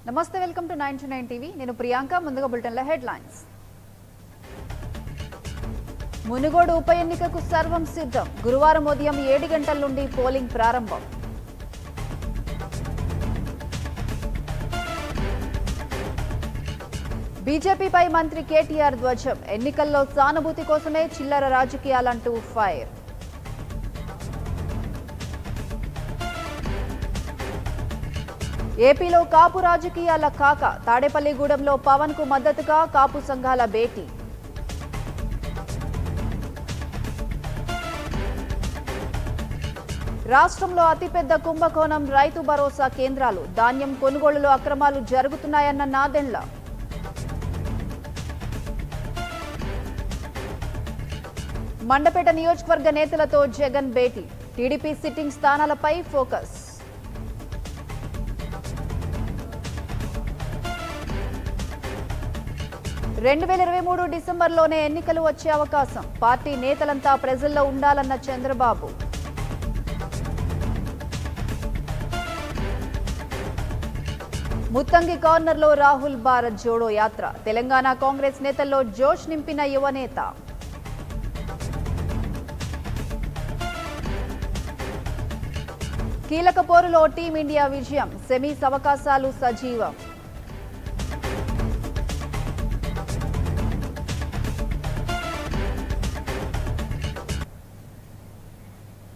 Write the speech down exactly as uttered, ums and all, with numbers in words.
నమస్తే welcome to nine to nine TV నేను ప్రియాంక ముందుగా బులెటిన్ల హెడ్లైన్స్ మునుగోడు ఉప ఎన్నికకు సర్వం సిద్ధం గురువారం ఉదయం ఏడు గంటల నుండి పోలింగ్ ప్రారంభం బీజేపీపై మంత్రి కేటీఆర్ ధ్వజం ఎన్నికల్లో సానుభూతి కోసమే చిల్లర రాజకీయాలంటూ ఫైర్ ఏపీలో కాపు రాజకీయాల కాక తాడేపల్లిగూడెంలో పవన్ కు మద్దతుగా కాపు సంఘాల భేటీ రాష్ట్రంలో అతిపెద్ద కుంభకోణం రైతు భరోసా కేంద్రాలు ధాన్యం కొనుగోలులో అక్రమాలు జరుగుతున్నాయన్న నాదెండ్ల మండపేట నియోజకవర్గ నేతలతో జగన్ భేటీ టీడీపీ సిట్టింగ్ స్థానాలపై ఫోకస్ రెండు వేల ఇరవై మూడు డిసెంబర్లోనే ఎన్నికలు వచ్చే అవకాశం పార్టీ నేతలంతా ప్రజల్లో ఉండాలన్న చంద్రబాబు ముత్తంగి కార్నర్లో రాహుల్ భారత్ జోడో యాత్ర తెలంగాణ కాంగ్రెస్ నేతల్లో జోష్ నింపిన యువనేత కీలక పోరులో టీమిండియా విజయం సెమీస్ అవకాశాలు సజీవం